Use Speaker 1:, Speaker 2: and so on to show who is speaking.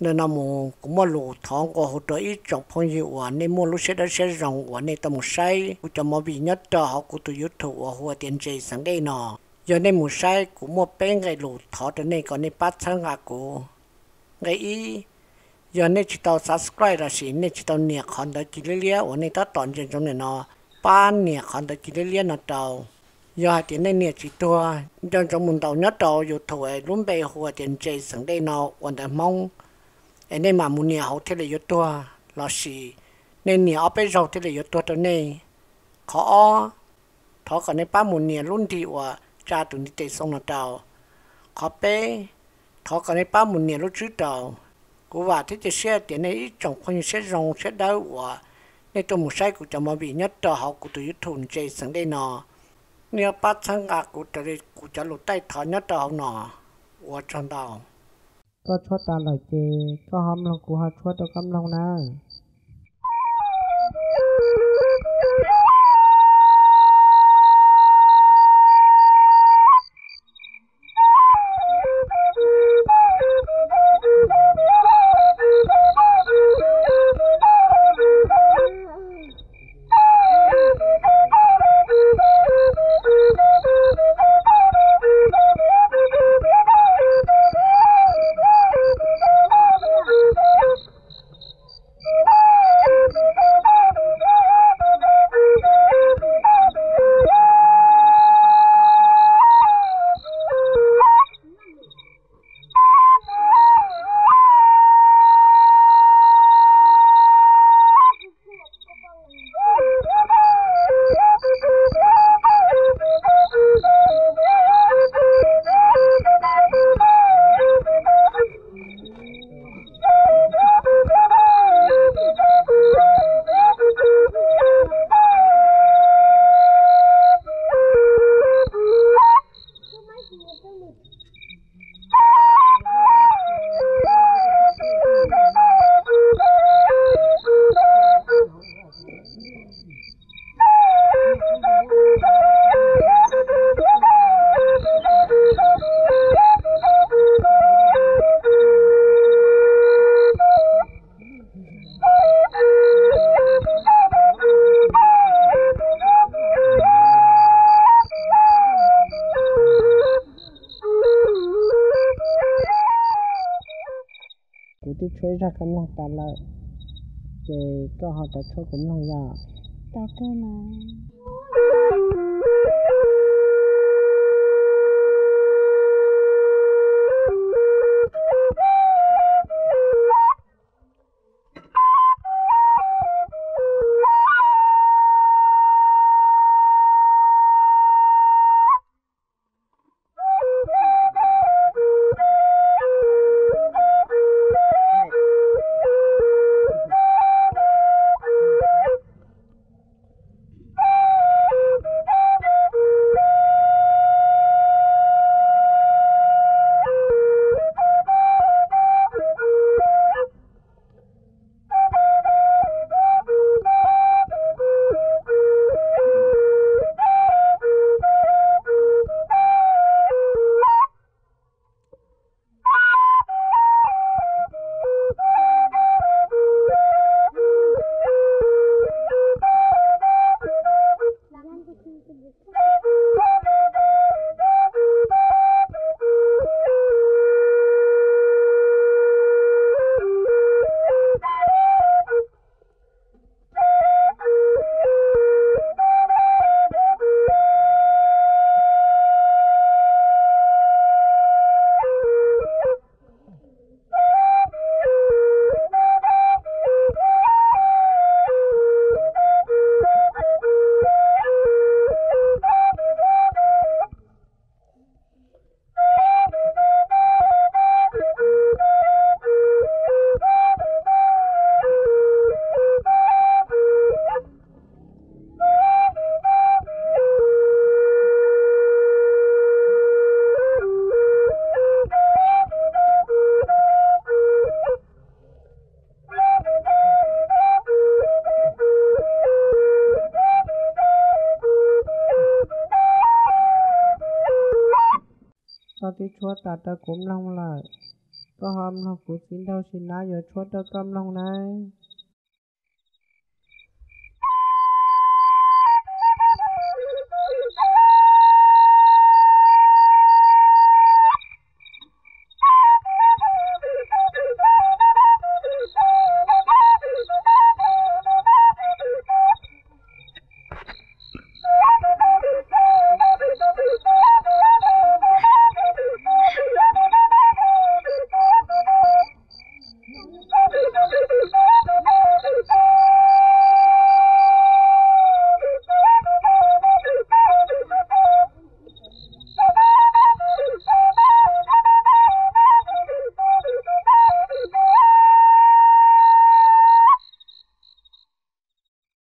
Speaker 1: nên là một cũng một lũ thằng có hỗ trợ ít trong phong hiệu à nên một lúc sẽ rong à nên tao một sai cũng cho một bị nhất đó họ cũng tụi YouTube à hoặc tiền chơi sang đây nọ giờ nên một sai cũng một bên cái lũ thọ cho nên còn nên bắt sang à của cái ý giờ nên chỉ tao subscribe là gì nên chỉ tao nhẹ còn tới chỉ lấy lia và nên tao toàn trên trong này nó ban nhẹ còn tới chỉ lấy lia nó tao giờ tiền nên nhẹ chỉ tua trong mình tao nhất tao YouTube luôn bây hoặc tiền chơi sang đây nọ còn tại mong anh nên mà muốn nhiều thế là yếu tố là gì nên nhiều ở bên trong thế là yếu tố cho nên khó thọ còn nên ba muốn nhiều luôn thì và cha tụi đi tây sông là tàu khó bé thọ còn nên ba muốn nhiều lúc trước tàu của và thế thì xe tiền này trong phong sẽ rong sẽ đau và nên tôi một sai của chồng mà bị nhất tàu họ của tụi thùng chơi sang đây nọ nếu bắt sang cả của tụi của cha lụt tay thọ nhất tàu nọ và trong tàu
Speaker 2: ก็ชดตาไหลเจก็หอมลงกูหาชดตัวกำลังนะที่ช่วยรักกำลังตาละเจก็หาแต่ช่วยกำลังยาตาเกินมาที่ช่วยตัดตะกุมลงเลยก็ có hôm nó cũng xin đâu xin lá giờ chốt đâu cơm lòng này